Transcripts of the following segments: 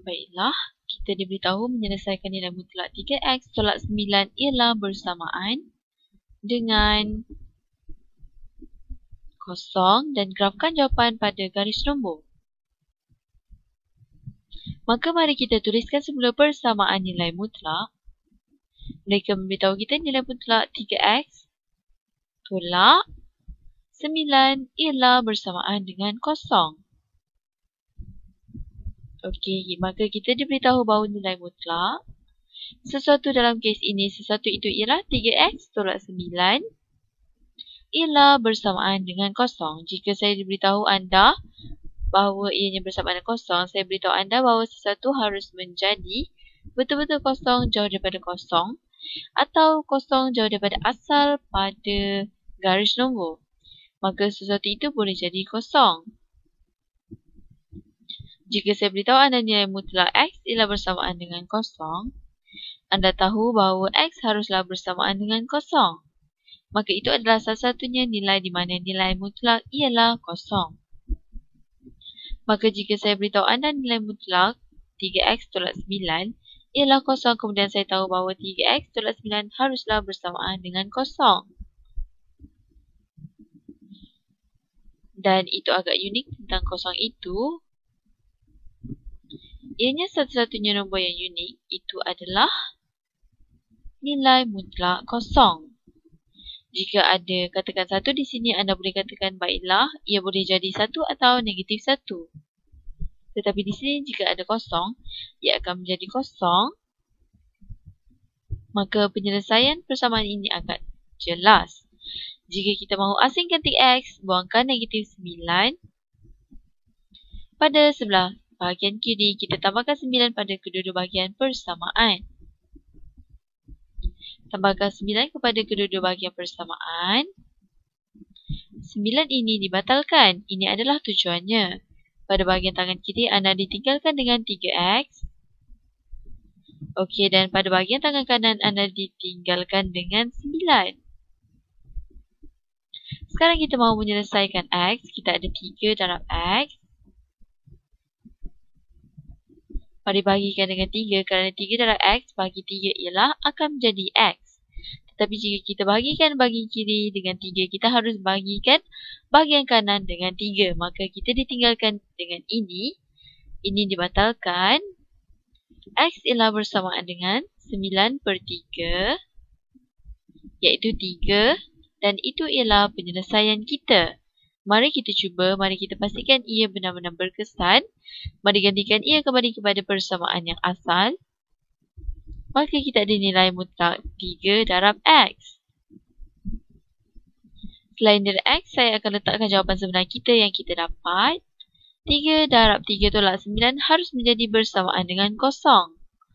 Baiklah, kita diberitahu menyelesaikan nilai mutlak 3x tolak 9 ialah bersamaan dengan kosong dan grafkan jawapan pada garis nombor. Maka mari kita tuliskan semula persamaan nilai mutlak. Mereka memberitahu kita nilai mutlak 3x tolak 9 ialah bersamaan dengan kosong. Okey, maka kita diberitahu bahawa nilai mutlak sesuatu dalam kes ini, sesuatu itu ialah 3x tolak 9 ialah bersamaan dengan kosong. Jika saya diberitahu anda bahawa ianya bersamaan dengan kosong, saya beritahu anda bahawa sesuatu harus menjadi betul-betul kosong jauh daripada kosong atau kosong jauh daripada asal pada garis nombor. Maka sesuatu itu boleh jadi kosong. Jika saya beritahu anda nilai mutlak x ialah bersamaan dengan kosong, anda tahu bahawa x haruslah bersamaan dengan kosong. Maka itu adalah salah satunya nilai di mana nilai mutlak ialah kosong. Maka jika saya beritahu anda nilai mutlak 3x tolak 9 ialah kosong, kemudian saya tahu bahawa 3x tolak 9 haruslah bersamaan dengan kosong. Dan itu agak unik tentang kosong itu. Ianya satu-satunya nombor yang unik itu adalah nilai mutlak kosong. Jika ada katakan 1 di sini, anda boleh katakan baiklah, ia boleh jadi 1 atau negatif 1. Tetapi di sini jika ada kosong, ia akan menjadi kosong. Maka penyelesaian persamaan ini akan jelas. Jika kita mahu asingkan x, buangkan negatif 9. Pada sebelah bahagian kiri, kita tambahkan 9 pada kedua-dua bahagian persamaan. Tambahkan 9 kepada kedua-dua bahagian persamaan. 9 ini dibatalkan. Ini adalah tujuannya. Pada bahagian tangan kiri, anda ditinggalkan dengan 3x. Okey, dan pada bahagian tangan kanan, anda ditinggalkan dengan 9. Sekarang kita mahu menyelesaikan x. Kita ada 3 darab x. Mari bahagikan dengan 3 kerana 3 darab x bagi 3 ialah akan menjadi x. Tetapi jika kita bahagikan bahagian kiri dengan 3, kita harus bahagikan bahagian kanan dengan 3. Maka kita ditinggalkan dengan ini. Ini dibatalkan. X ialah bersamaan dengan 9 per 3. Iaitu 3. Dan itu ialah penyelesaian kita. Mari kita cuba, mari kita pastikan ia benar-benar berkesan. Mari gantikan ia kembali kepada persamaan yang asal. Maka kita ada nilai mutlak 3 darab x. Selain dari x, saya akan letakkan jawapan sebenar kita yang kita dapat. 3 darab 3 tolak 9 harus menjadi bersamaan dengan kosong.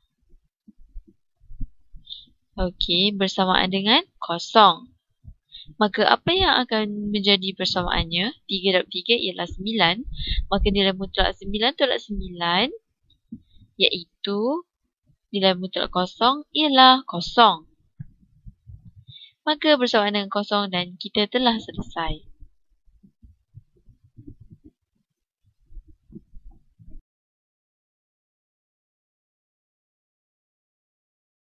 Okey, bersamaan dengan kosong. Maka apa yang akan menjadi persamaannya? 3 darab 3 ialah 9. Maka nilai mutlak 9 tolak 9 iaitu nilai mutlak kosong ialah kosong. Maka bersamaan dengan kosong dan kita telah selesai.